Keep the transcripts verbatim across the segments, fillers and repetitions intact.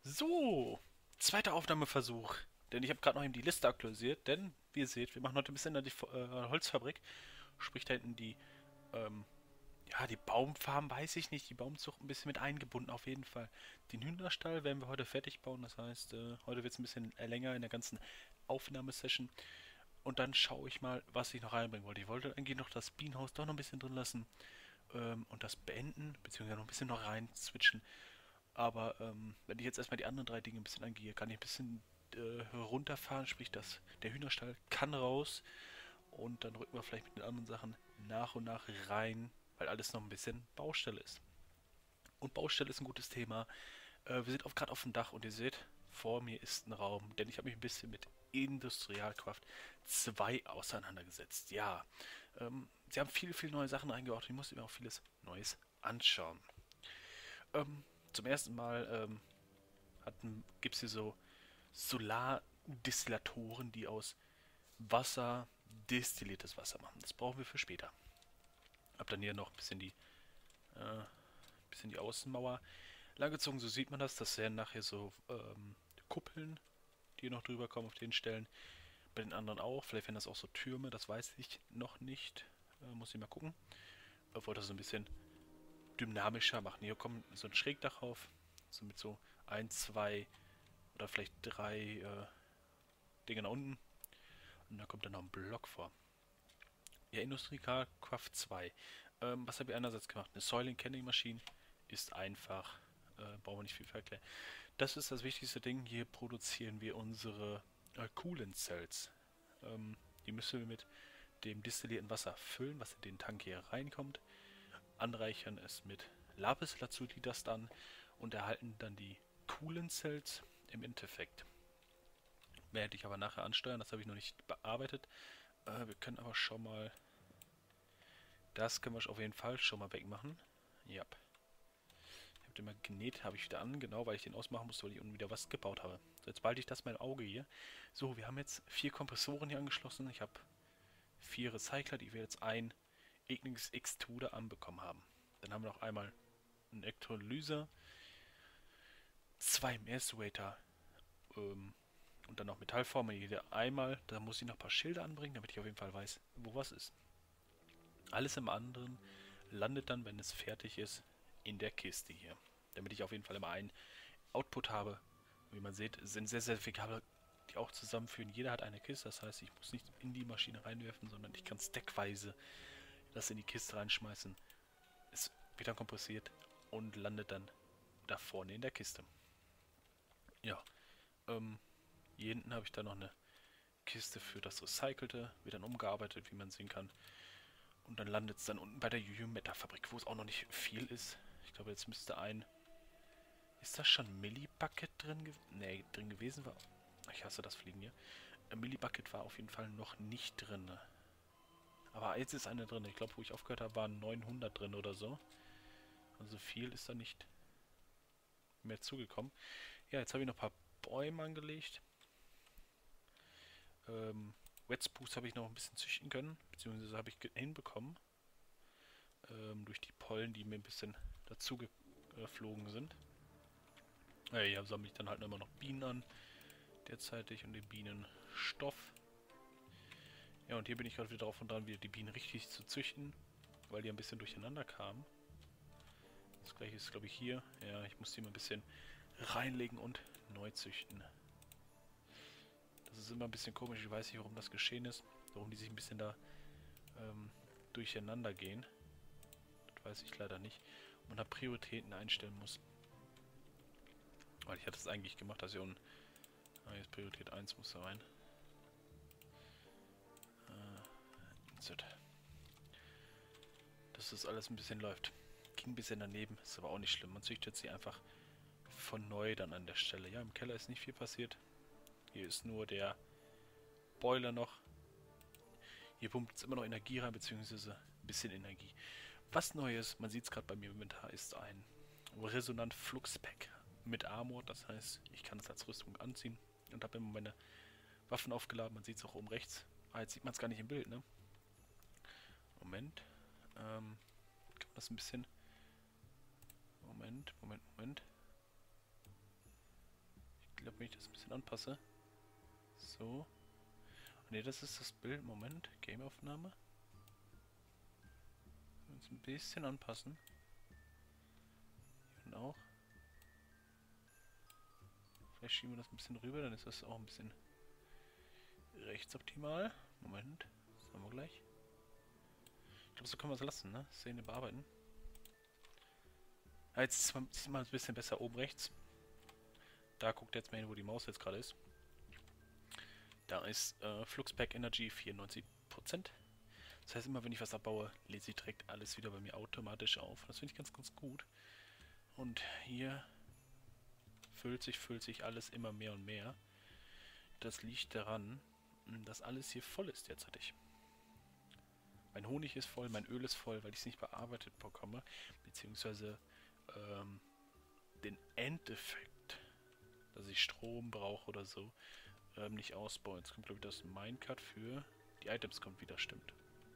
So, zweiter Aufnahmeversuch. Denn ich habe gerade noch eben die Liste aktualisiert. Denn, wie ihr seht, wir machen heute ein bisschen in die äh, Holzfabrik. Sprich, da hinten die, ähm, ja, die Baumfarm, weiß ich nicht. Die Baumzucht ein bisschen mit eingebunden, auf jeden Fall. Den Hühnerstall werden wir heute fertig bauen. Das heißt, äh, heute wird es ein bisschen äh, länger in der ganzen Aufnahmesession. Und dann schaue ich mal, was ich noch reinbringen wollte. Ich wollte eigentlich noch das Bienenhaus doch noch ein bisschen drin lassen. Ähm, und das beenden, beziehungsweise noch ein bisschen noch rein switchen. Aber ähm, wenn ich jetzt erstmal die anderen drei Dinge ein bisschen angehe, kann ich ein bisschen äh, runterfahren, sprich, dass der Hühnerstall kann raus und dann rücken wir vielleicht mit den anderen Sachen nach und nach rein, weil alles noch ein bisschen Baustelle ist. Und Baustelle ist ein gutes Thema. Äh, wir sind gerade auf dem Dach und ihr seht, vor mir ist ein Raum, denn ich habe mich ein bisschen mit Industrialkraft zwei auseinandergesetzt. Ja, ähm, sie haben viele, viele neue Sachen eingebaut und ich musste mir auch vieles Neues anschauen. Ähm, zum ersten Mal ähm, gibt es hier so Solardistillatoren, die aus Wasser destilliertes Wasser machen. Das brauchen wir für später. Hab dann hier noch ein bisschen die, äh, bisschen die Außenmauer langgezogen. So sieht man das. Das wären nachher so ähm, Kuppeln, die hier noch drüber kommen auf den Stellen. Bei den anderen auch. Vielleicht wären das auch so Türme. Das weiß ich noch nicht. Äh, muss ich mal gucken. Ich wollte das so ein bisschen dynamischer machen. Hier kommt so ein Schrägdach auf. So mit so ein, zwei oder vielleicht drei äh, Dinge nach unten. Und da kommt dann noch ein Block vor. Ja, Industriecraft zwei. Ähm, was habe ich einerseits gemacht? Eine Soiling Canning Maschine ist einfach. Äh, brauchen wir nicht viel verklären. Das ist das wichtigste Ding. Hier produzieren wir unsere äh, Coolant Cells. Ähm, die müssen wir mit dem destillierten Wasser füllen, was in den Tank hier reinkommt. Anreichern es mit Lapis Lazuli das dann und erhalten dann die Coolant Cells im Endeffekt. Werde ich aber nachher ansteuern, das habe ich noch nicht bearbeitet. Äh, wir können aber schon mal... Das können wir auf jeden Fall schon mal wegmachen. Ja. Ich habe den mal genäht, habe ich wieder an, genau, weil ich den ausmachen musste, weil ich unten wieder was gebaut habe. So, jetzt behalte ich das mein Auge hier. So, wir haben jetzt vier Kompressoren hier angeschlossen. Ich habe vier Recycler, die wir jetzt ein Ignis Extruder anbekommen haben. Dann haben wir noch einmal einen Elektrolyser, zwei Macerator ähm, und dann noch Metallformer. Jeder einmal. Da muss ich noch ein paar Schilder anbringen, damit ich auf jeden Fall weiß, wo was ist. Alles im anderen landet dann, wenn es fertig ist, in der Kiste hier. Damit ich auf jeden Fall immer einen Output habe. Wie man sieht, sind sehr, sehr viele Kabel, die auch zusammenführen. Jeder hat eine Kiste, das heißt, ich muss nicht in die Maschine reinwerfen, sondern ich kann stackweise das in die Kiste reinschmeißen. Es wird dann kompressiert und landet dann da vorne in der Kiste. Ja, ähm, hier hinten habe ich dann noch eine Kiste für das Recycelte, wird dann umgearbeitet, wie man sehen kann. Und dann landet es dann unten bei der Juju-Meta-Fabrik, wo es auch noch nicht viel ist. Ich glaube, jetzt müsste ein... Ist da schon Millibucket drin, ge nee, drin gewesen? War... Ich hasse das Fliegen hier. Ein Millibucket war auf jeden Fall noch nicht drin. Aber jetzt ist eine drin. Ich glaube, wo ich aufgehört habe, waren neunhundert drin oder so. Also viel ist da nicht mehr zugekommen. Ja, jetzt habe ich noch ein paar Bäume angelegt. Ähm, Wetspooks habe ich noch ein bisschen züchten können. Beziehungsweise habe ich hinbekommen. Ähm, durch die Pollen, die mir ein bisschen dazu geflogen sind. Ja, hier sammle ich dann halt immer noch Bienen an. Derzeitig und den Bienenstoff. Ja, und hier bin ich gerade wieder drauf und dran, wieder die Bienen richtig zu züchten. Weil die ein bisschen durcheinander kamen. Das gleiche ist, glaube ich, hier. Ja, ich muss die mal ein bisschen reinlegen und neu züchten. Das ist immer ein bisschen komisch. Ich weiß nicht, warum das geschehen ist. Warum die sich ein bisschen da ähm, durcheinander gehen. Das weiß ich leider nicht. Und man da Prioritäten einstellen muss. Weil ich hatte es eigentlich gemacht, dass hier unten... Ah, jetzt Priorität eins muss da rein. Äh, Insert. Dass das alles ein bisschen läuft. Ging ein bisschen daneben, ist aber auch nicht schlimm. Man züchtet sie einfach von neu dann an der Stelle. Ja, im Keller ist nicht viel passiert. Hier ist nur der Boiler noch. Hier pumpt es immer noch Energie rein, beziehungsweise ein bisschen Energie. Was Neues, man sieht es gerade bei mir im Inventar, ist ein Resonant Flux Pack mit Armor. Das heißt, ich kann es als Rüstung anziehen und habe immer meine Waffen aufgeladen. Man sieht es auch oben rechts. Ah, jetzt sieht man es gar nicht im Bild, ne? Moment. Ähm, kann man das ein bisschen... Moment, Moment, Moment. wenn ich das ein bisschen anpasse. So. Ne, das ist das Bild. Moment. Gameaufnahme. Uns ein bisschen anpassen. Hier auch. Vielleicht schieben wir das ein bisschen rüber, dann ist das auch ein bisschen rechtsoptimal. Moment. Das haben wir gleich. Ich glaube, so können wir es lassen, ne? Szene bearbeiten. Ah, jetzt ist es mal ein bisschen besser oben rechts. Da guckt jetzt mal hin, wo die Maus jetzt gerade ist. Da ist äh, Fluxpack Energy vierundneunzig Prozent. Das heißt, immer wenn ich was abbaue, lädt sie direkt alles wieder bei mir automatisch auf. Das finde ich ganz, ganz gut. Und hier füllt sich, füllt sich alles immer mehr und mehr. Das liegt daran, dass alles hier voll ist derzeitig. Mein Honig ist voll, mein Öl ist voll, weil ich es nicht bearbeitet bekomme. Beziehungsweise ähm, den Endeffekt, dass ich Strom brauche oder so, ähm, nicht ausbauen. Jetzt kommt, glaube ich, das Minecart für die Items kommt wieder, stimmt.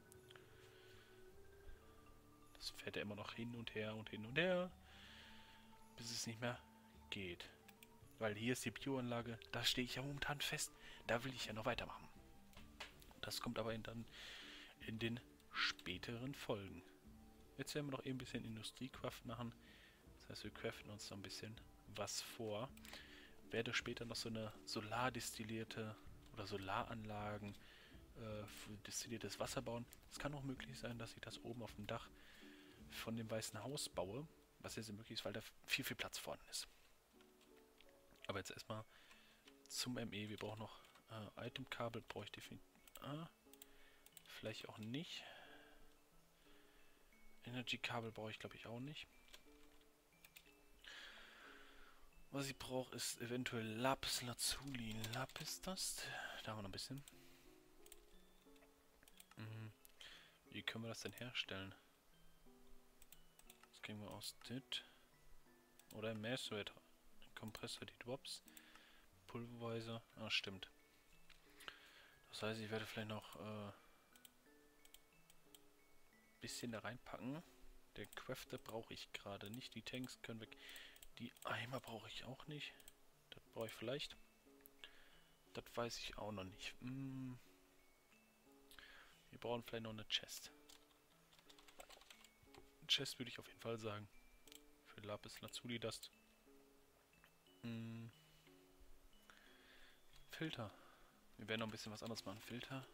Das fährt ja immer noch hin und her und hin und her, bis es nicht mehr geht. Weil hier ist die Bioanlage, da stehe ich ja momentan fest. Da will ich ja noch weitermachen. Das kommt aber in, dann in den späteren Folgen. Jetzt werden wir noch eben ein bisschen Industriecraft machen. Das heißt, wir craften uns noch ein bisschen was vor. Werde später noch so eine solardestillierte oder Solaranlagen äh, für destilliertes Wasser bauen. Es kann auch möglich sein, dass ich das oben auf dem Dach von dem Weißen Haus baue. Was jetzt möglich ist, weil da viel, viel Platz vorhanden ist. Aber jetzt erstmal zum M E. Wir brauchen noch äh, Itemkabel, brauche ich definitiv. Ah, vielleicht auch nicht. Energy-Kabel brauche ich, glaube ich, auch nicht. Was ich brauche, ist eventuell Lapis Lazuli. Lapis das? Da haben wir noch ein bisschen. Mhm. Wie können wir das denn herstellen? Das kriegen wir aus dit. Oder Masswert. Kompressor, die Drops. Pulverweiser. Ah, stimmt. Das heißt, ich werde vielleicht noch ein äh, bisschen da reinpacken. Der Crafter brauche ich gerade nicht. Die Tanks können weg. Die Eimer brauche ich auch nicht. Das brauche ich vielleicht. Das weiß ich auch noch nicht. Hm. Wir brauchen vielleicht noch eine Chest. Chest würde ich auf jeden Fall sagen. Für Lapis Lazuli Dust. Hm. Filter. Wir werden noch ein bisschen was anderes machen. Filter.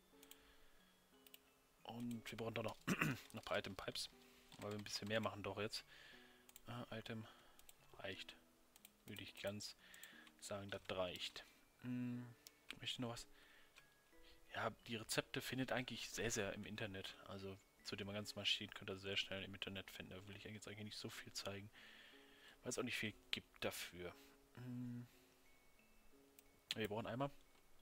Und wir brauchen doch noch, noch ein paar Item Pipes. Weil wir ein bisschen mehr machen doch jetzt. Äh, Item reicht. Würde ich ganz sagen, das reicht. Hm. Möchte noch was? Ja, die Rezepte findet eigentlich sehr, sehr im Internet. Also zu den ganzen Maschinen könnt ihr sehr schnell im Internet finden. Da will ich jetzt eigentlich nicht so viel zeigen. Weil es auch nicht viel gibt dafür. Hm. Wir brauchen einmal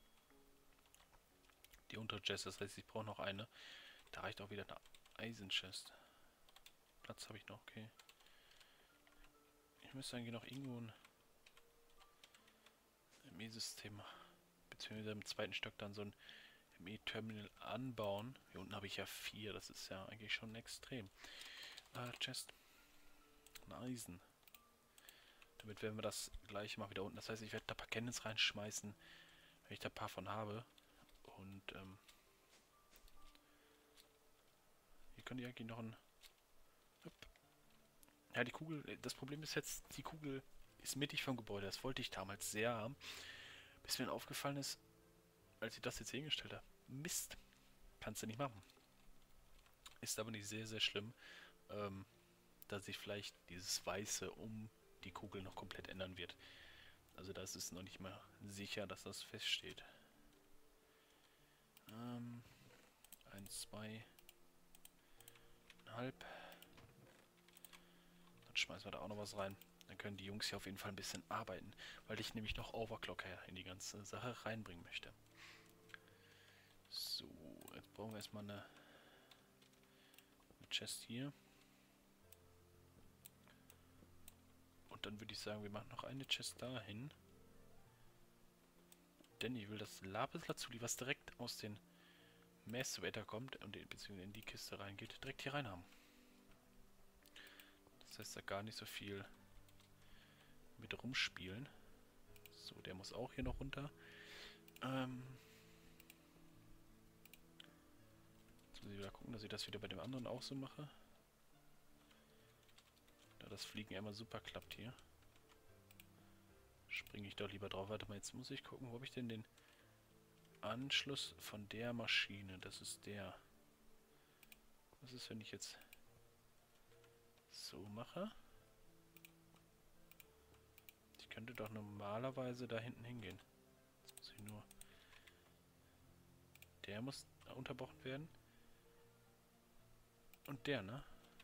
die Unterchest. Das heißt, ich brauche noch eine. Da reicht auch wieder eine Eisenchest. Platz habe ich noch, okay. Ich müsste eigentlich noch irgendwo ein M E-System, beziehungsweise im zweiten Stock dann so ein M E-Terminal anbauen. Hier unten habe ich ja vier, das ist ja eigentlich schon extrem. Äh, Chest. Ein Eisen. Damit werden wir das gleich mal wieder unten. Das heißt, ich werde da ein paar Candles reinschmeißen, wenn ich da ein paar von habe. Und ähm, hier können die eigentlich noch ein... Ja, die Kugel, das Problem ist jetzt, die Kugel ist mittig vom Gebäude. Das wollte ich damals sehr haben. Bis mir dann aufgefallen ist, als ich das jetzt hier hingestellt habe. Mist. Kannst du nicht machen. Ist aber nicht sehr, sehr schlimm, ähm, dass sich vielleicht dieses Weiße um die Kugel noch komplett ändern wird. Also das ist noch nicht mal sicher, dass das feststeht. Ähm, eins, zwei, halb. Dann schmeißen wir da auch noch was rein. Dann können die Jungs hier auf jeden Fall ein bisschen arbeiten, weil ich nämlich noch Overclocker in die ganze Sache reinbringen möchte. So, jetzt brauchen wir erstmal eine, eine Chest hier. Und dann würde ich sagen, wir machen noch eine Chest dahin. Denn ich will das Lapis Lazuli, was direkt aus den Messwetter kommt und beziehungsweise in die Kiste reingeht, direkt hier rein haben. Das heißt, da gar nicht so viel mit rumspielen. So, der muss auch hier noch runter. Ähm... Jetzt muss ich wieder gucken, dass ich das wieder bei dem anderen auch so mache. Da das Fliegen immer super klappt hier. Springe ich doch lieber drauf. Warte mal, jetzt muss ich gucken, wo habe ich denn den Anschluss von der Maschine? Das ist der. Was ist, wenn ich jetzt so mache? Ich könnte doch normalerweise da hinten hingehen. Jetzt muss ich nur... Der muss unterbrochen werden. Und der, ne?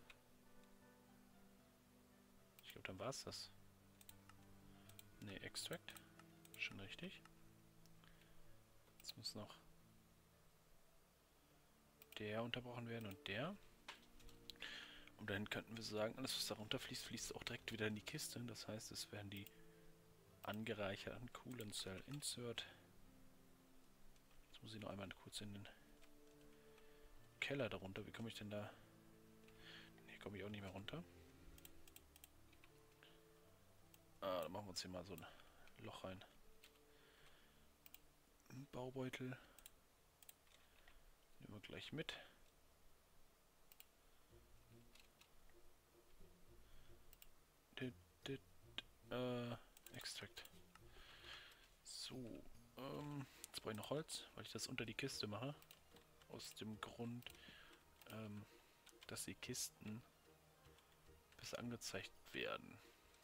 Ich glaube, dann war es das. Ne, Extract. Schon richtig. Jetzt muss noch der unterbrochen werden und der. Und dann könnten wir sagen, alles was da runterfließt, fließt auch direkt wieder in die Kiste. Das heißt, es werden die angereicherten Coolant Cell Insert. Jetzt muss ich noch einmal kurz in den Keller darunter. Wie komme ich denn da? Ne, komme ich auch nicht mehr runter. Ah, dann machen wir uns hier mal so ein Loch rein. Ein Baubeutel. Nehmen wir gleich mit. Dit, dit, äh, Extract. So, ähm, jetzt brauche ich noch Holz, weil ich das unter die Kiste mache. Aus dem Grund, ähm, dass die Kisten besser angezeigt werden.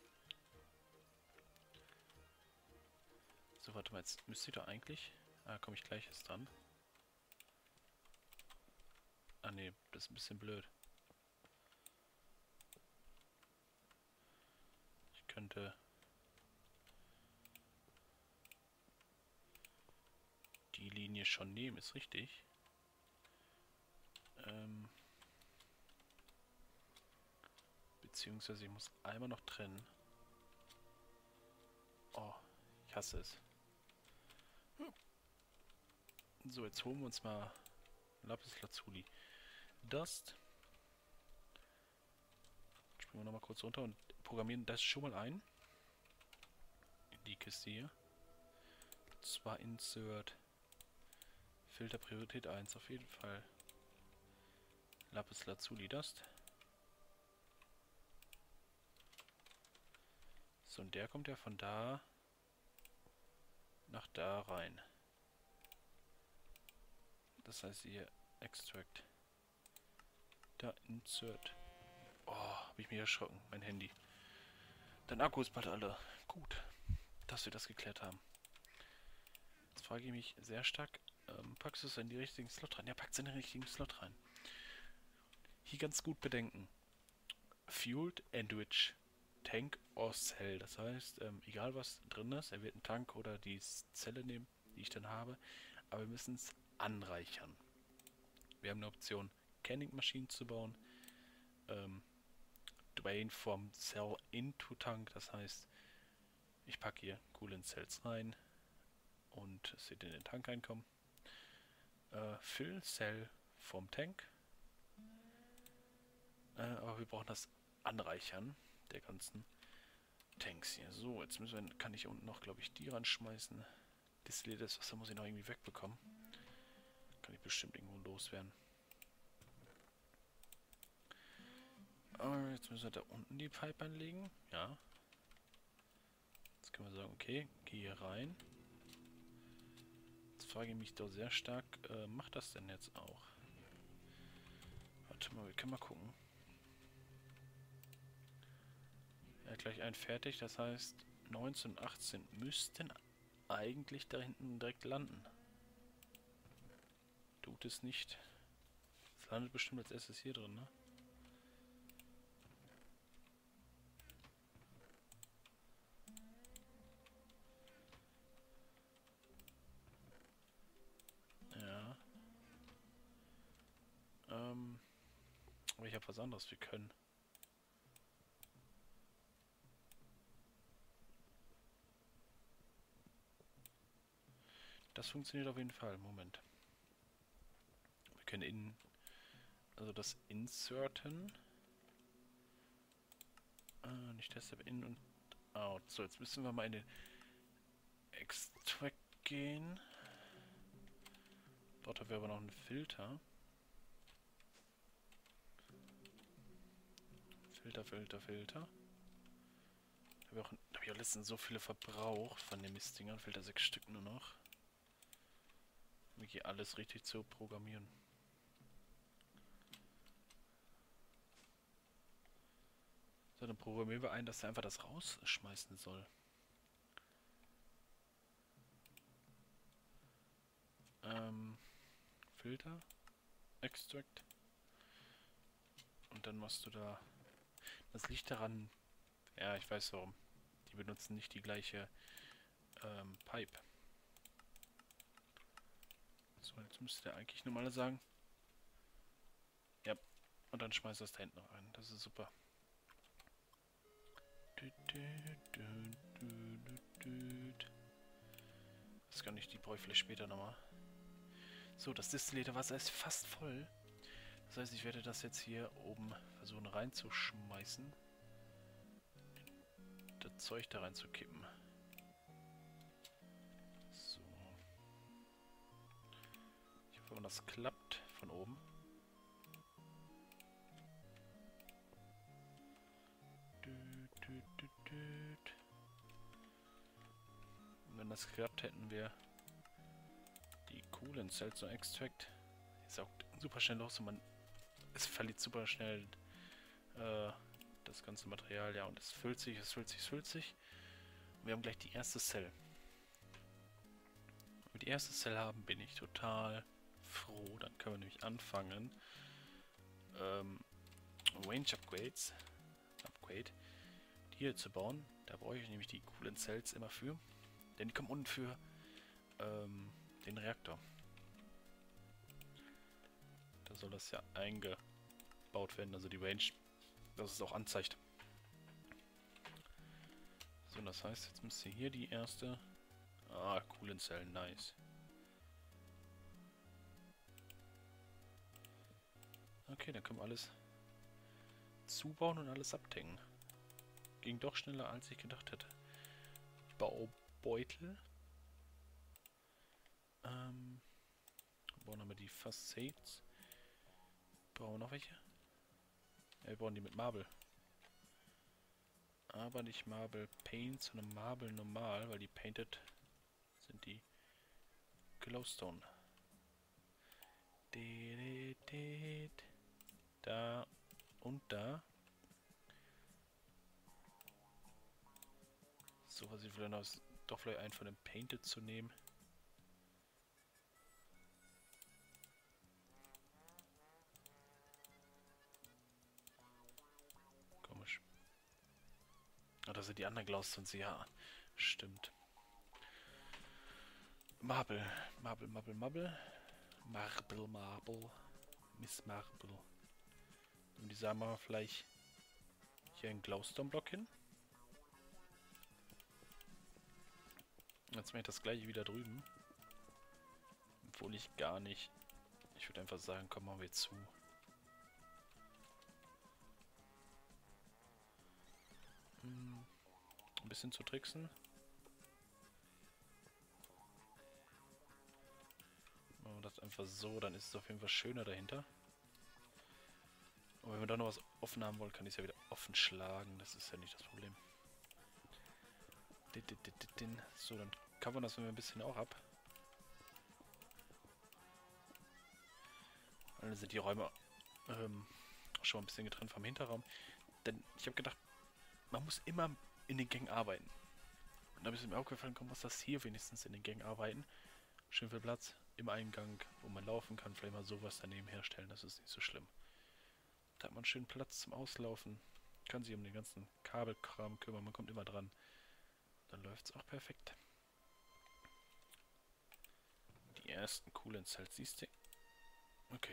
So, warte mal, jetzt müsste ich doch eigentlich... Ah, komme ich gleich erst dran. Ah ne, das ist ein bisschen blöd. Ich könnte... die Linie schon nehmen, ist richtig. Ähm... Beziehungsweise ich muss einmal noch trennen. Oh, ich hasse es. So, jetzt holen wir uns mal Lapis Lazuli. Dust. Springen wir nochmal kurz runter und programmieren das schon mal ein. In die Kiste hier. Zwar Insert. Filter Priorität eins auf jeden Fall. Lapis Lazuli Dust. So, und der kommt ja von da nach da rein. Das heißt hier Extract. Da Insert. Oh, habe ich mich erschrocken. Mein Handy. Dein Akku ist bald alle. Gut, dass wir das geklärt haben. Jetzt frage ich mich sehr stark, ähm, packst du es in die richtigen Slot rein? Ja, packt es in den richtigen Slot rein. Hier ganz gut bedenken. Fueled Enrich Tank or Cell. Das heißt, ähm, egal was drin ist, er wird einen Tank oder die Zelle nehmen, die ich dann habe. Aber wir müssen es anreichern. Wir haben eine Option, Canning Maschinen zu bauen. Ähm, Drain from Cell into Tank. Das heißt, ich packe hier Coolant Cells rein und es wird in den Tank reinkommen. Äh, Fill Cell vom Tank. Äh, aber wir brauchen das Anreichern der ganzen Tanks hier. So, jetzt müssen wir, kann ich unten noch, glaube ich, die ranschmeißen. Distilliertes Wasser muss ich noch irgendwie wegbekommen. Kann ich bestimmt irgendwo loswerden. Aber jetzt müssen wir da unten die Pipe anlegen. Ja. Jetzt können wir sagen, okay, geh hier rein. Jetzt frage ich mich doch sehr stark, äh, macht das denn jetzt auch? Warte mal, wir können mal gucken. Er hat gleich einen fertig, das heißt neunzehn und achtzehn müssten eigentlich da hinten direkt landen. Tut es nicht. Es landet bestimmt als erstes hier drin, ne? Ja. Ähm. Aber ich habe was anderes, wir können. Das funktioniert auf jeden Fall. Moment. Wir können in, also das inserten. Äh, nicht das, aber in und out. So, jetzt müssen wir mal in den Extract gehen. Dort haben wir aber noch einen Filter. Filter, Filter, Filter. Da habe ich, auch, hab ich auch letztens so viele verbraucht von den Mistdingern. Filter sechs Stück nur noch. Um hier alles richtig zu programmieren. So, dann programmieren wir ein, dass er einfach das rausschmeißen soll. Ähm, Filter, Extract. Und dann machst du da... Das liegt daran... Ja, ich weiß warum. Die benutzen nicht die gleiche ähm, Pipe. So, jetzt müsste der eigentlich normal sagen. Ja, und dann schmeißt das da hinten noch rein. Das ist super. Das kann ich, die brauche ich vielleicht später nochmal. So, das destillierte Wasser ist fast voll. Das heißt, ich werde das jetzt hier oben versuchen reinzuschmeißen. Das Zeug da reinzukippen. So. Ich hoffe, wenn das klappt von oben. Und wenn das klappt, hätten wir die coolen Cells Extract. Die saugt super schnell aus und man es verliert super schnell äh, das ganze Material, ja, und es füllt sich, es füllt sich, es füllt sich. Und wir haben gleich die erste Cell. Wenn wir die erste Cell haben, bin ich total froh. Dann können wir nämlich anfangen, ähm, Range Upgrades, Upgrade, die hier zu bauen. Da brauche ich nämlich die coolen Cells immer für. Denn die kommen unten für ähm, den Reaktor. Da soll das ja eingebaut werden, also die Range, dass es auch anzeigt. So, das heißt, jetzt müsste hier die erste... Ah, coolen Zellen, nice. Okay, dann können wir alles zubauen und alles abdecken. Ging doch schneller, als ich gedacht hätte. Die Baubeutel. Ähm, bauen wir die Facades. Brauchen wir noch welche? Ja, wir brauchen die mit Marble. Aber nicht Marble Paint, sondern Marble normal, weil die Painted sind die Glowstone. Da und da. So, was ich vielleicht aus, doch vielleicht einen von den Painted zu nehmen. Komisch. Ah, das sind die anderen Glowstones, ja. Stimmt. Marble, Marble, Marble, Marble. Marble, Marble. Miss Marble. Und die sagen wir vielleicht hier einen Glowstone-Block hin. Jetzt mache ich das gleiche wieder drüben. Obwohl ich gar nicht... Ich würde einfach sagen, komm, machen wir zu. Hm, ein bisschen zu tricksen. Machen wir das einfach so, dann ist es auf jeden Fall schöner dahinter. Und wenn wir da noch was offen haben wollen, kann ich es ja wieder offen schlagen. Das ist ja nicht das Problem. So, dann covern das wir ein bisschen auch ab. Dann sind die Räume ähm, schon mal ein bisschen getrennt vom Hinterraum. Denn ich habe gedacht, man muss immer in den Gängen arbeiten. Und da ist mir aufgefallen, komm, muss das hier wenigstens in den Gängen arbeiten. Schön viel Platz im Eingang, wo man laufen kann. Vielleicht mal sowas daneben herstellen, das ist nicht so schlimm. Da hat man schön Platz zum Auslaufen. Kann sich um den ganzen Kabelkram kümmern, man kommt immer dran. Dann läuft es auch perfekt. Die ersten coolen Cells, siehst du? Okay.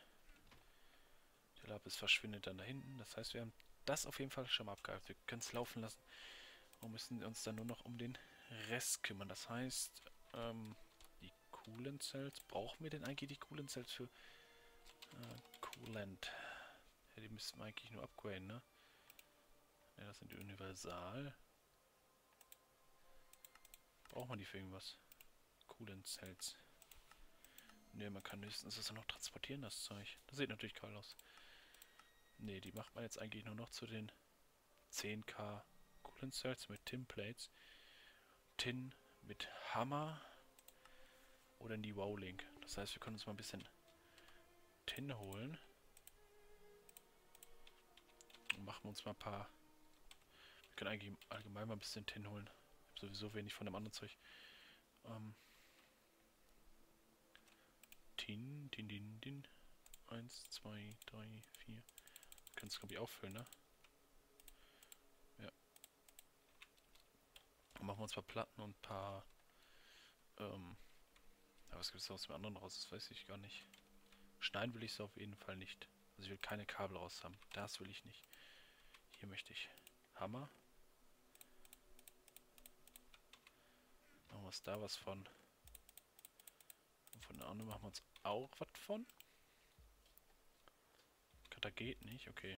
Der Lapis verschwindet dann da hinten. Das heißt, wir haben das auf jeden Fall schon mal abgehakt. Wir können es laufen lassen und müssen uns dann nur noch um den Rest kümmern. Das heißt, ähm, die coolen Cells. Brauchen wir denn eigentlich die coolen Cells für äh, Coolant? Ja, die müssten wir eigentlich nur upgraden, ne? Ja, das sind die Universal. Brauchen braucht man die für irgendwas? Coolant Cells. Ne, man kann höchstens das noch transportieren, das Zeug. Das sieht natürlich geil aus. Ne, die macht man jetzt eigentlich nur noch zu den zehn K Coolant Cells mit Tin Plates. Tin mit Hammer oder in die Wow-Link. Das heißt, wir können uns mal ein bisschen Tin holen. Und machen uns mal ein paar... Wir können eigentlich allgemein mal ein bisschen Tin holen. Ich habe sowieso wenig von dem anderen Zeug. Ähm... Tin, Tin, Tin, Tin. Eins, zwei, drei, vier. Wir können es, glaube ich, auffüllen, ne? Ja. Dann machen wir uns ein paar Platten und ein paar... Ähm... Ja, was gibt es aus dem anderen raus? Das weiß ich gar nicht. Schneiden will ich es auf jeden Fall nicht. Also ich will keine Kabel raus haben. Das will ich nicht. Hier möchte ich Hammer. Machen wir uns da was von. Und von der anderen machen wir uns auch was von. Cutter geht nicht, okay.